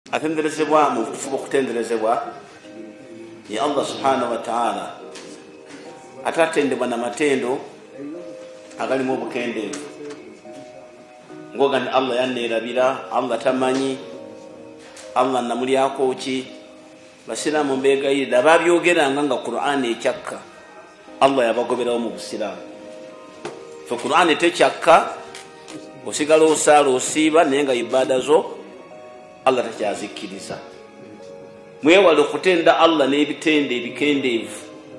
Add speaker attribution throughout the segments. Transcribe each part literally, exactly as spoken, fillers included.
Speaker 1: atenderezebwa mu kufuba okutenderezebwa ye Allah subhanahu wa ta'ala atatendebwa na matendo agalimu obukendeevu ngoga ni Allah yanneerabira, Allah tamanyi, Allah namulyako ki. Basiraamu mbeegayirira ababyogeranga nga Qur'an ekyakka Allah yabagoberawo mu busiraamu. Fe Qur'an tekyakka osigala osaala osiiba naye nga ibaada zo Allah takyazikkiriza. Mwewale okutenda Allah n'ebitende ebikendeevu.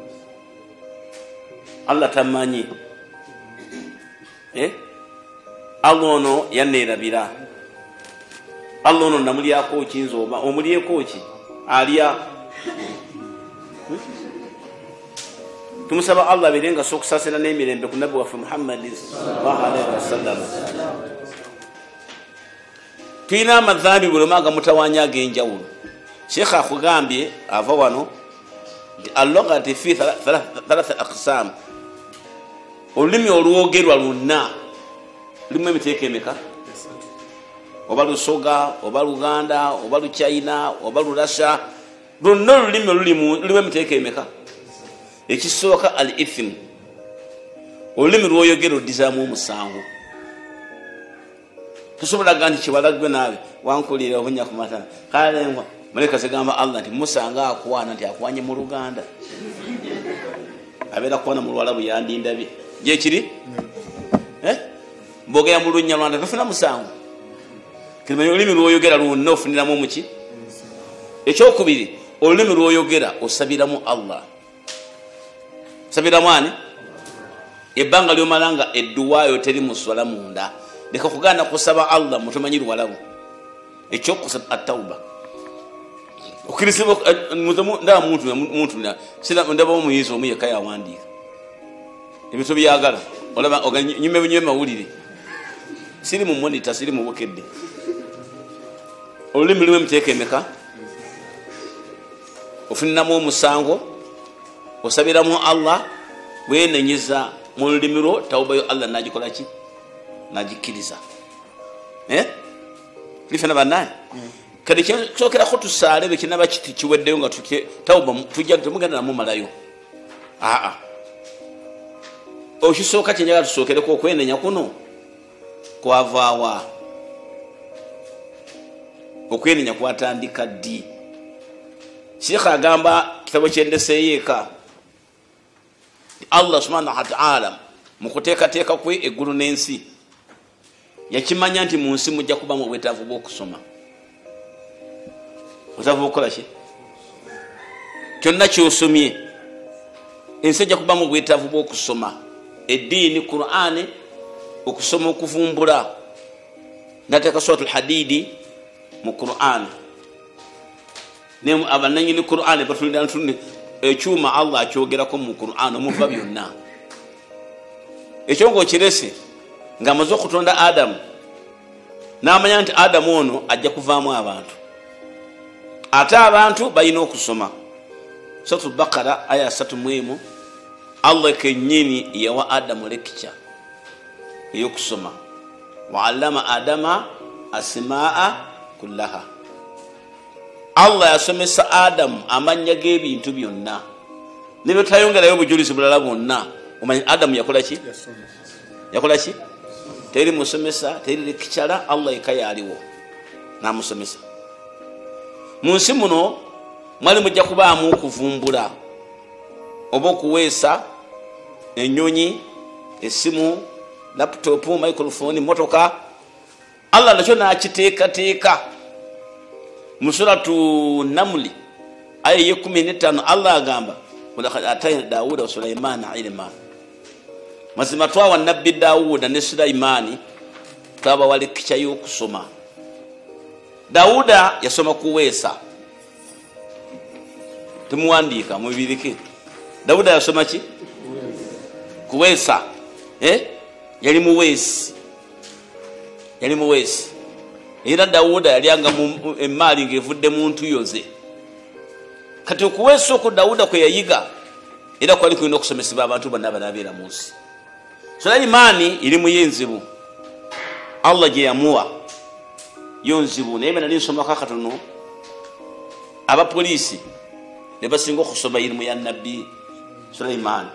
Speaker 1: Allah tamanyi eh? Allah ono yanneerabira, Allah ono namulyako ki nze oba omulyeko ki alya. hmm? Tumusaba Allah abeerenga sokusasira n'emirembe ku nabbi waffe Muhammad sallallahu alaihi wasallam. Tuyina amadhambi bulumanga mutawanya ag'enjawulo. Sheikh akugambye ava wano al-lughati fi thalatha aqsam. Olulimi olwogerwa lwonna lulimu emiteeko emeka? Oba Lusoga, oba Luganda, oba Luchina, oba Lulasha, lwonna olulimi olulimu lulimu emiteeko emeka? Ekisooka al-ithim, olulimi lwoyogera oddizaamu omusango. Tusobola gandi kibalagwe naawe wankulira obunya ku matana kalengwa maleka zigamba Allah nti musanga akwana nti akwanye mu Luganda abeera kwana mu Lwalabu yandindabye je kiri eh mbogera mu Lunyalwanda tufuna musango kimanyi olulimi lwoyogera lwonna ofuniramu muki. Ekyokubiri olulimi lwoyogera osabiramu Allah, sabiramu ani ebbanga lyomalanga edduwaayo teri muswala munda leka kuganda kusaba Allah mutumanyi Lwalabu. Ekyokusaba at-tauba okirisibwa nda muntu muntu sina ndaba omuyizo omuye kaya wandika ebito byagala olaba oganyime bunyime mawulire siri mu monitor siri mu bukedde. Olulimi luwe mteeke emeka? Ofuninamu omusango osabiramu Allah wenenyiza mu lulimi lwo tauba yo Allah nagikola ki nagikkiriza eh lifena banaye kale kyokera ko tusaale be kinaba kiti kiweddeyo nga tuke tauba tujja tumugenda namu malayo a a okisooka kinyaga tusookereko okwenenya kuno kwavaawa okwenenya kwatandika ddi. Sheikh agamba kitabo kyendeseyeeka Allah subhanahu wa ta'ala mukuteekateeka kwe eggulu n'ensi yakimanya nti mu nsi mujja kuba mu bwetaavu bw'okusoma. Otaavu okukola ki? Kyonna ky'osomye ensi ejja kuba mu bwetaavu bw'okusoma eddiini Qur'ani, okusoma okuvumbula. Ndateeka suratul Hadidi mu Qur'ani ne abananyini Qur'ani batulira ntuni ekyuma Allah akyogerako mu Qur'ani omuva byonna. Ekyo ngo kirese nga amaze okutonda Adamu n'amanya nti Adamu ono ajja kuvaamu abantu, ate abantu balina okusoma. Suratul Baqara aya satu mwemu Allah kennyini yawa Adamu lekicha eyokusoma, wa'allama Adama asmaa kullaha. Allah yasomesa Adamu amanya g'ebintu byonna ne betayongerayo obujulizi bulala bwonna. Omanyi Adamu yakola ki? Yakola ki? Teri musomesa, teri lekichara, Allah ekaya aliwo namusomesa. Mu nsi muno mwali mujja kubaamu okuvumbula oba okuweesa ennyonyi, essimu, laptop, microphone, motoka. Allah nakyo nakiteekateeka mu suratu Namli aya y'ekumi n'ettaano Allah agamba walaqad atayna Daawuda wa Sulaymana ilma. Mazima twawa nabbi Daawuda ne Sulaymani twaba walekicha y'okusoma. Daawuda yasoma kuweesa, tumuwandiika mubirike. Daawuda yasoma ki? Kuweesa. eh yali muweesi, yali muweesi. Era Daawuda yalyanga emaali ng'evudde muntu yoze. Kati okuweesa okwo Daawuda kwe yayiga era kwali kulina okusomesebwa abantu bonna abanaabeera mu nsi. Sulaymani iri mu yenzibu Allah gye yamuwa yonzibu naye bana linsoma kakatono abapoliisi ne basinga okusoma irimu ya nabbi Sulaiman.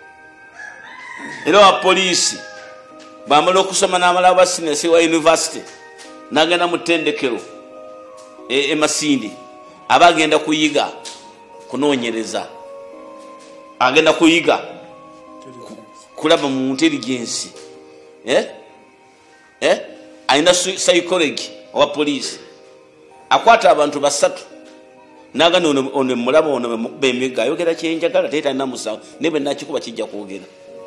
Speaker 1: Era abapoliisi bamala okusoma n'amala basinesi wa university n'agenda mu ttendekero e Masindi aba agenda kuyiga kunoonyereza, agenda kuyiga kulaba mu intelligence eh eh aina psychology wa police akwata abantu basatu naga ono ono mulaba ono bemiga yogera kyenjagala teta na musa nebe nakikuba kijja kwogera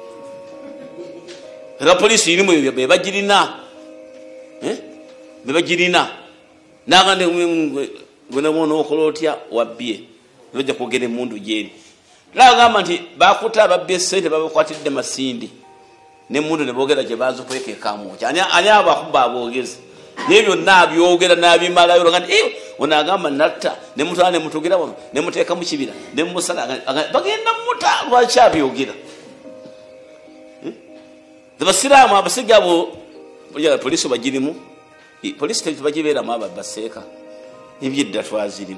Speaker 1: era police iri mu be bagirina eh be bagirina naga ndi ngone mono okolotya wabie nojja kwogera emundu jeri la gamba nti bakuta babbe sente babakwatidde Masindi ne mundu ne bogera je bazo kweke kamu anya anya abakuba abogeza nebyo nabyogera nabimala yoro ngandi eh onagamba natta ne mutane mutugera wano ne muteka mu kibira ne musala bagenda muta lwacha byogera the basiramu abasigabo ya police bagirimu police tete bagibera maba baseka ibyidda twazirimu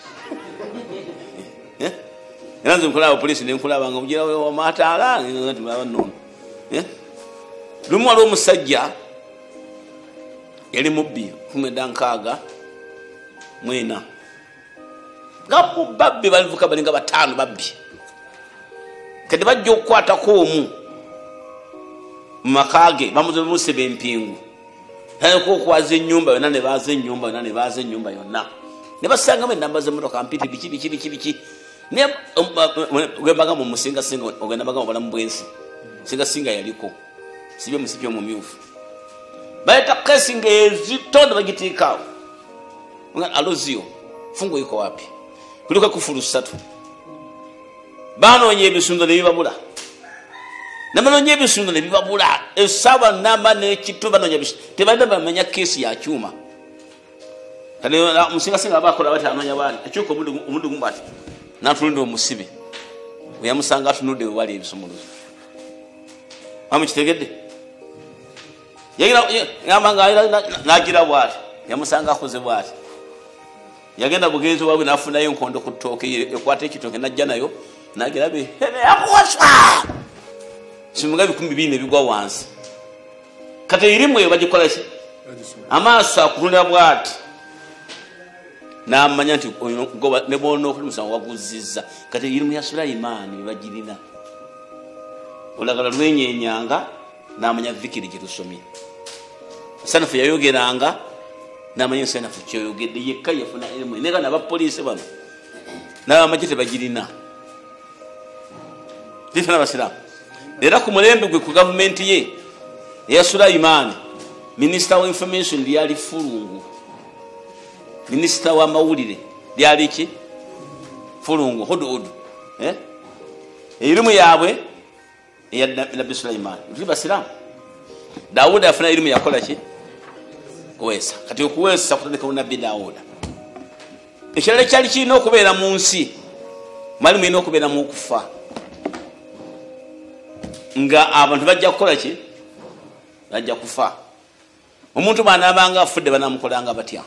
Speaker 1: eh Nanzo mkulaba polisi ne mkulaba nga mugira wa matala ngati mlaba nno eh lumu alo musajja yali mubbi kumeda nkaga mwena gapu babbi balivuka balinga batano babbi kati bajja okukwata ko omu makage bamuze musebe empingu hayo ko kwaze nyumba yona ne baze nyumba yona ne baze nyumba yona ne basanga me namba ze motoka mpiti biki biki biki biki ne gwembaga mu musinga singa ogenda baga obala mbwensi singa singa yaliko sibe musipyo mu myufu baita kesinga ezitonda bagitika nga alozio fungo iko wapi kuliko kufuru satu bano nye bisundo ne bibabula namano nye bisundo ne bibabula esaba namba ne kituba no nyabishi tebanda bamanya kesi ya chuma kale musinga singa abakola bati amanya bali ekyuko omundu omundu gumbati natulundo omusibe uyamusanga atunudde wali ebisumuluzo amu kitegedde yagira yamanga nagira bwati yamusanga akoze bwati yagenda bugenzi wawe nafuna yo nkondo kutoke ekwate kitoke najja nayo nagira be hele yakwasha simugabi kumbi bine bigwa wansi kate irimu yo bagikola ki amasa kulunda bwati na amanya nti goba ne bono okumusanga waguzizza kati irimu ya Sulaiman bagirina olagala lwenyenyanga na amanya vikiri kitusomye sana fu yayogeranga na amanya sana fu kyoyogedde yekka yafuna irimu nega na bapolisi bano na amajite bagirina difana basira era ku mulembe gwe ku government ye ya Sulaiman minister of information lyali Fulungu Minister wa mawulire lyali ki Fulungu hodo hodo eh irimu yabwe ya Nabii Sulaiman ndiba silamu Daudi afuna irimu yakola ki kuwesa kati okuwesa kutandika unabii Daudi ekirala kyali kino okubeera mu nsi malimu ino okubeera mu kufa nga abantu bajja kukola ki bajja kufa omuntu banabanga afudde banamukolanga batya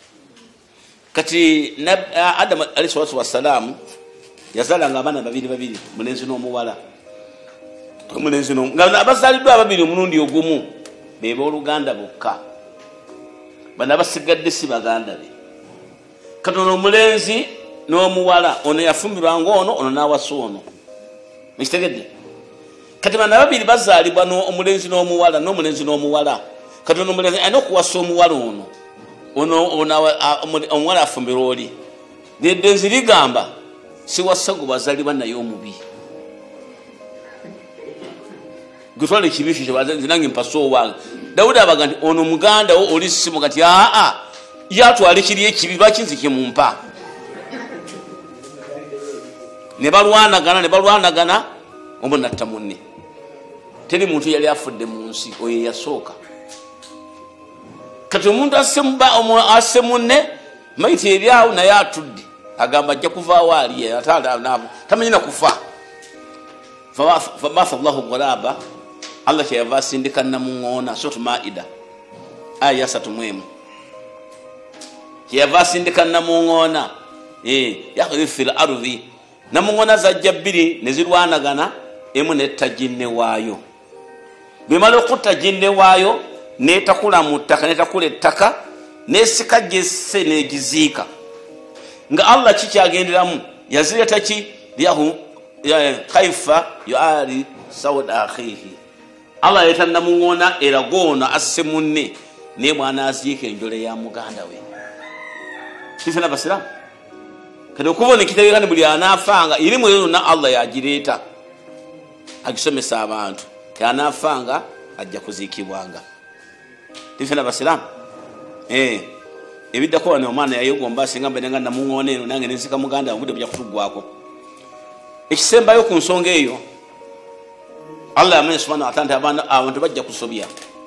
Speaker 1: kati Adam alayhi salatu wassalam yazalanga abana babiri babiri mulenzi n'omuwala mulenzi no nga abazalidwa babiri omulundi ogumu bebe oluganda bokka bana basigadde si baganda be katono omulenzi n'omuwala ono yafumbirwa ngono ono nawasa ono mikitegedde kati bana babiri bazalibwa no omulenzi n'omuwala n'omulenzi n'omuwala katono omulenzi ayina okuwasa omuwala ono ono ona omwala afumbira oli neddenzi ligamba siwasago bazalibwa naye omubi gutwale kibisho kyabazenzi nange mpaso wange Daudi abaga nti ono muganda wo oli simu kati a a yatwale kiri ekibi bakinzike mu mpa ne balwana gana ne balwana gana omuna tamunne teri muntu yali afudde mu nsi oyo yasooka kati omuntu asemba asemunne maiti eryawo naye atudde agamba ajja kuvaawo ali atanda nabo tamanyina kufa fabatha Allahu ghuraba Allah kyayava asindika namuŋŋoona sotu Maida aya asatu mu emu kyayava asindika namuŋŋoona eh yakhudhi fil ardi namungona zajja bbiri nezirwanagana emu netta jinne waayo bimala okutta jinne waayo netakula mu ttaka netakula ettaka nesika gesse negiziika nga Allah kikyagenderamu yazireta ki lyahu kaifa yuari sawd akhihi Allah yeta namungona eragona asse munne ne mwana aziike enjole ya muganda we sifena basira kade okubona kitabikane buli anafanga ilimu yo na Allah yagireta agisomesa abantu kanafanga ajja kuzikibwanga sifena basira eh ebidako wana omwana yayogomba singa mbenga namungone eno nange nensika muganda ngude bya kutugwako ekisembayo ku nsonga eyo Allah amene subhanahu wa ta'ala abana abantu bajja kusobya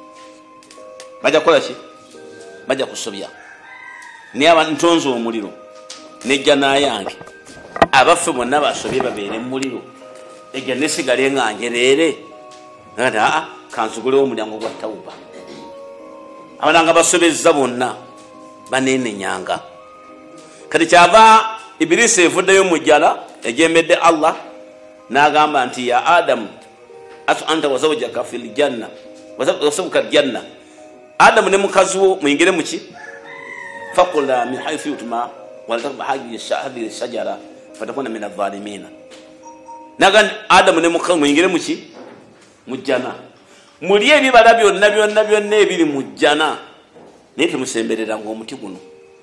Speaker 1: bajja kola ki bajja kusobya ni abantu ntonzo omuliro nejja nayange abafe bonna basobye babeere mu muliro ejja nesigale nganjerere ngada a kansugule omulyango gwa tauba abananga basobezza bonna banene nyanga kati kyava Ibilisi evuddeyo mujjala ejembedde Allah n'agamba nti ya Adam atu anta wa zawjaka fil janna wa zawjuka janna Adam ne mukazi wo muyingire muki faqula min haythu yutma wa taqba hadi shahadi shajara fatakuna min adh-dhalimin nagan Adam ne mukazi muyingire muki mujjana muli ebibala byonna byonna byonna ebiri mujjana nete musemberera ngo omuti guno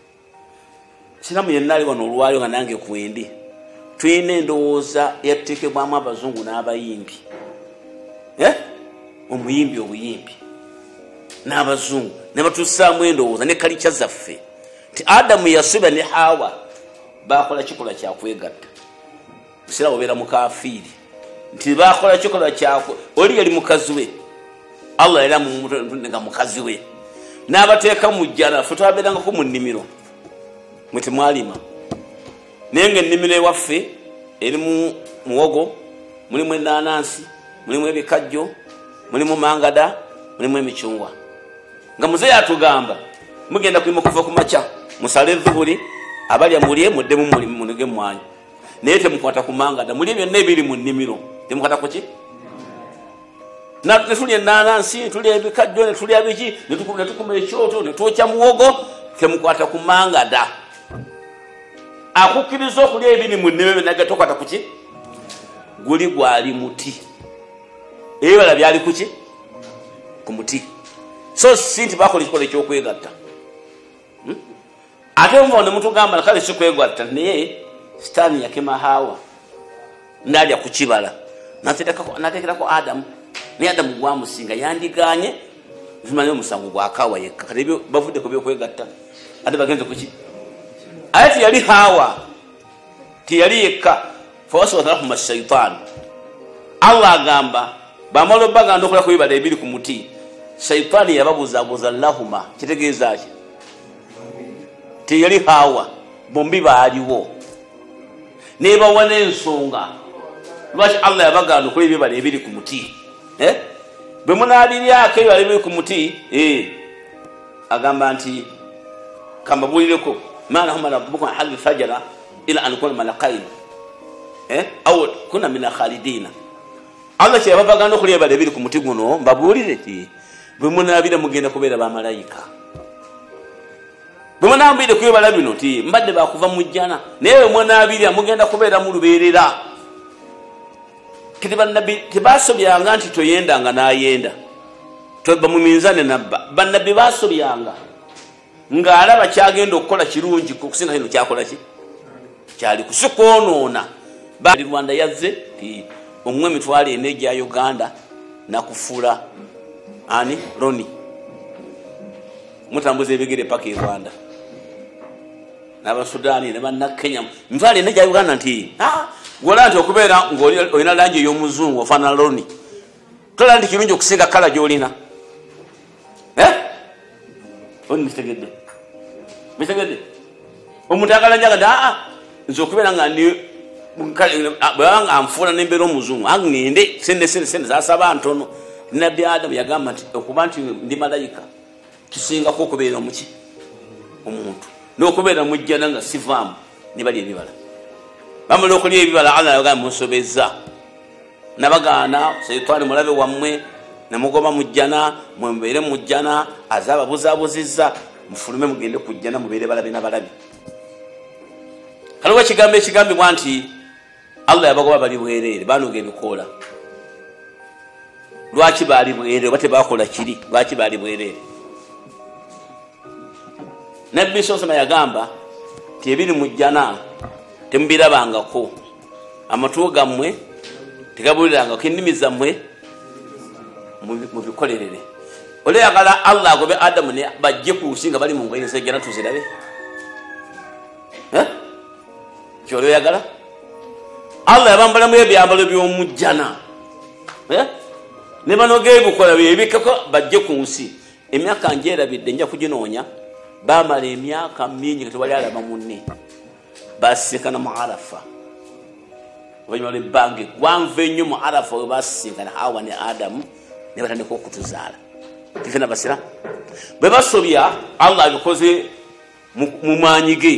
Speaker 1: sinamu yenali wano olwayo nga nange kuwendi twine ndowooza yatekebwamu abazungu n'abayimbi eh omuyimbi obuyimbi n'abazungu ne batusaamu endowooza ne kalicha zaffe ti Adamu yasuba ne Hawa bakola kikola kya kwegatta sira obeera mukafiiri nti bakola kikola kyako oli yali mukazi we Allah era mu nga mukazi we n'abateeka mu jjana ffe twabeeranga ko mu nnimiro mwete mwalima nenge ennimiro ewaffe erimu muwogo mulimu ennaanansi mulimu ebikajjo mulimu mangada mulimu emicungwa nga muzeeyi atugamba mugenda kulima kuva ku makya musale evubuli abalya mulye muddemu munige mwanyu naye temukwata ku mangada mulye byonna ebiri mu nnimiro temukwata ku ki netulya ennaanansi netulya ebikajjo netulya biki netukuma ekyoto netwokya muwogo temukwata ku mangada akukkiriza okulya ebiri mu nnimiro nage tokwata ku ki guli gwali muti ebibala byali ku ki ku muti so si nti bakola ekikola ekyokwegatta hmm? ate omva ne mutugamba kale si kwegatta naye sitaani yakema Hawa nalya ku kibala nateekerako Adamu naye Adamu gwamusinga yandiganye vimanye omusango gwakawa yekka kale ebyo bavudde ku byokwegatta ate bagenze ku ki ate yali Hawa tiyali yekka fawaswatahuma shaitan Allah agamba bamalo baganda okola kubibala ebiri ku muti shaitani yababuzabuza lahuma kitegeeza ki tiyali Hawa bombi baaliwo nebawa n'ensonga lwaki Allah yabaganda okola ebibala ebiri ku muti eh bwe munaaliryako ebibala ebiri ku muti eh agamba nti kambabulireko maana huma rabbukum hal fajara ila an kuna malaqain eh aw kuna min khalidina Allah kye babaganda okulya ebibala ebiri ku muti guno mbabulire ti bwe munaabira mugenda kubeera ba malayika bwe munaabire ku ebibala bino ti mbadde bakuva mu jjana naye munaabira mugenda kubeera mu lubeerera kiti bannabi tebasobyanga nti toyendanga n'ayenda toba mu minzane nabba bannabi basobyanga ng'alaba kyagenda okukola kirungi kukusinga kino kyakola ki kyali kusikwonoona bali Rwanda yazze ti omwe emitwalo ena egya Uganda nakufuula ani Roni mutambuza ebigere paka e Rwanda n'Abasudani ne bannakenya mitwalo ena egya Uganda nti gola nti okubeera ng'olina langi ey'omuzungu ofaanana Roni tola nti kirungi okusinga kala gy'olina eh oni mitegedde mitegedde omuntu agala njaga aa nze okubeera nga ndi bwanga anfuula n'embeera omuzungu angende sende sende sende zasaba ntono nabbi Adamu yagamba nti okuba nti ndi malayika kisingako okubeera muki omuntu n'okubeera mujjana nga sivaamu ne bali ebibala bamala okulya ebibala Allah yagamba musobezza nabagaana seyitwani mulabe wammwe namugoma mujjana mwembeere mujjana azaba buzabuzizza mufulume mugende kujjana mubeere balabe nabalabi kaliwo ekigambo ekigambibwa nti Allah yabagoba bali bwereere banoga ebikoola lwaki baali bwereere oba tebakola kiri lwaki baali bwereere nabbi sosoma yagamba ti ebiri mujjana temubirabangako amatu gammwe tegabulirangako ennimi zammwe mubikolerere oleyagala Allah agobe Adamu ne bajje ku nsi nga bali mu ngoye nsejjana tuzirabe kyolo yagala Allah yabambalamu ebyambalo by'omujjana ne banoga ebikola byebikako bajje ku nsi emyaka njerabidde nja kuginoonya bamala emyaka mingi katewali alaba munne basinkana mu Arafa oluvannyuma lw'ebbanga eggwanvu ennyo mu Arafa we basinkana Hawa ne Adamu ne batandika okutuzaala tifena basira bwe basobya Allah abikoze mu maanyi ge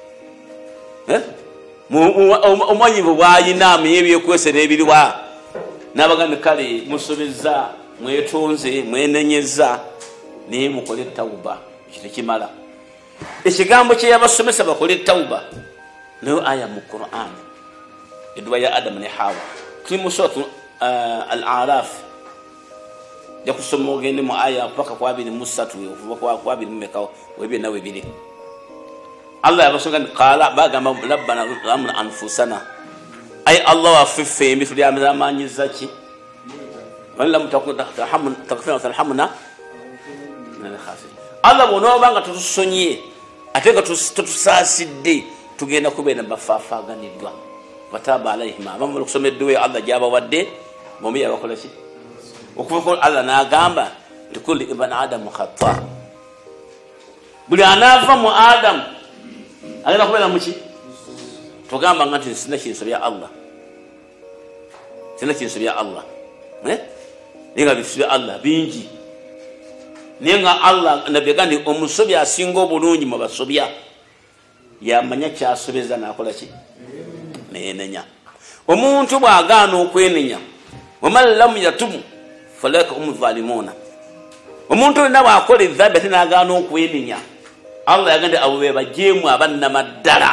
Speaker 1: omwanyi bwe bwayina amenye ebyekwesera ebiriwa n'abaganda kale musobezza mwetonze mwenenyeza naye mukole tawuba ekyo tekimala ekigambo kye yabasomesa bakole tawuba nayo aya mu Quran edduwa ya Adamu ne Hawa tuli mu suratu al-Araf jakusoma ogende mu aya mpaka ku abiri mu ssatu okuva ku abiri mu meka webye nawe biri Allah yabasonga qala bagamba rabbana amna anfusana ay Allah waffe emitu lyamaanyiza ki wala mutakuna tahmun takfina tarhamna nal khafir Allah bonobanga tutusonye ateka tutusaasidde tugenda kubeera bafaafaganiddwa wataba alaihim abamu kusomedwe Allah jaba wadde bombi yabakola ki okuva ko Allah n'agamba tukuli ibn adam khata buli anava mu Adam agenda kubeera muki tugamba ngati sina kinso bya Allah sina kinso bya Allah eh ninga bisu bya Allah bingi ninga Allah nabegandi omusobi asinga obulungi mu basobya yamanya kyasobeza nakola ki nenenya omuntu bwagaana okwenenya waman lam yatubu falaka umudhalimuna omuntu olina bwakola edhambi ate n'agaana okwenenya Allah yagande abo be bajeemu abannamaddala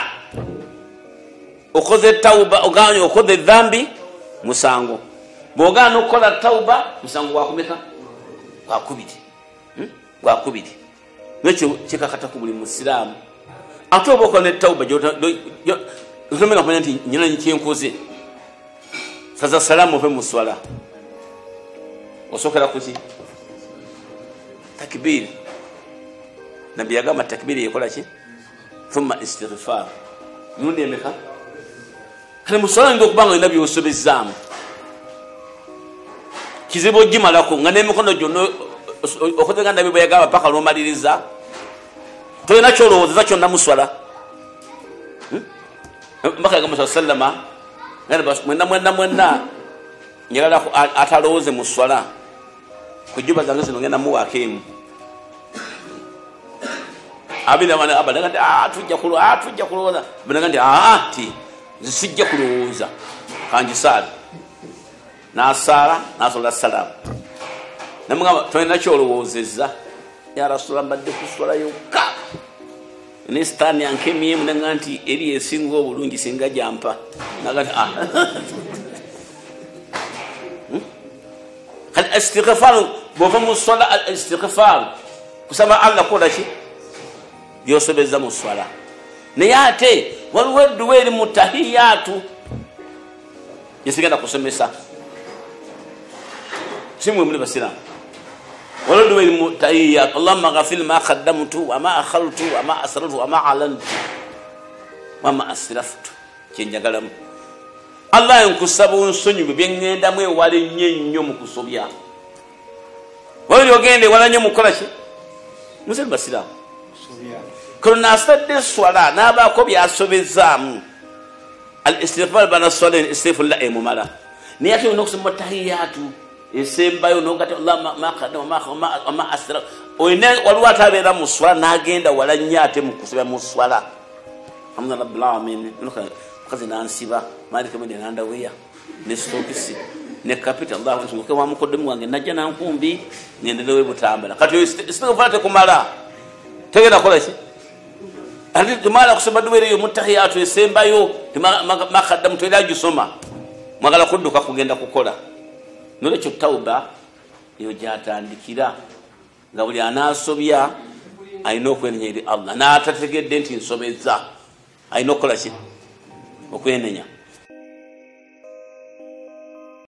Speaker 1: okoze tauba ogaanye okoze edhambi musango bw'ogaana okukola tauba musango gwakumeka gwakubiri gwakubiri nekyo kikakata ku buli musiraamu ate oba okola ne tauba otomera kumanya nti nyina kyenkoze saza salaamu ove muswala osokera kuki takbir nabi yagamba takbiri yekola ki thumma istighfar nundi emeka kale muswala ndo kubanga nabi osobezaamu kizibu gimalako nga n'emikono gyonna okotenga nabi bwe yagamba paka n'omaliriza tolina kyolowooza kyonna muswala mbaka yagamba sallama mwenna mwenna mwenna njagala atalowooze mu swala kujuba zange zino ngenda muwaako emu abinabana abadaga nti tujja kulowooza tujja kulowooza banaga nti aa ti zisijja kulowooza kanjisaala n'asaala n'asola salaamu namugamba tolina kyolowoozezza ya rasula mbadde kuswala yokka ne sitaani yankemyemu naga nti eri esinga obulungi singa jampa naga nti kati istighfaaru bwova mu swala al istighfaaru kusaba Allah kola ki byosobeza mu swala naye ate waliwo edduwa eri mu tahiyaatu yesigenda kusomesa simwe muli basiraamu waliwo edduwa eri mu tahiyaatu allahumma ghafir ma qaddamtu wa ma akhartu wa ma asrartu wa ma alantu wa ma asraftu kyenjagalamu Allah nkusaba onsonyiwe byengendamu ewala ennyo ennyo mu kusobya wali ogende ewala nnyo mukola ki musiri basiraamu kono nasadde swala n'abaako byasobezaamu al istighfar bana swala istighfar emumala naye ate olina okusoma tahiyaatu esembayo nogata Allah ma qaddama wa ma asraftu olina waliwo ate abeera mu swala n'agenda wala nnyo ate mu kusobya mu swala hamdulillah rabbil alamin mukazi nansiba malika mede nanda weya ne stokisi ne capital Allah nsuke wa mukodemu wange najja na nkumbi ngendelewe butambala kati istighfar kumala tegera kola ki andi tumala kusoma duwere yo mutahiyatu esembayo makaddamu toila gisoma magala kudduka kugenda kukola nole kyo tauba yo jatandikira nga buli anasobya ayina okwenenya eri Allah n'atategedde nti nsobezza ayina okukola ki okwenenya